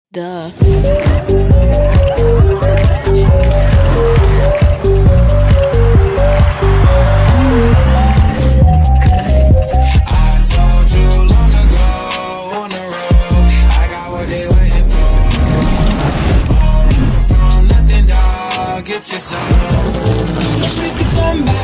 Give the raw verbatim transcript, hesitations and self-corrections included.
Duh. Get your soul. Wish we could turn back.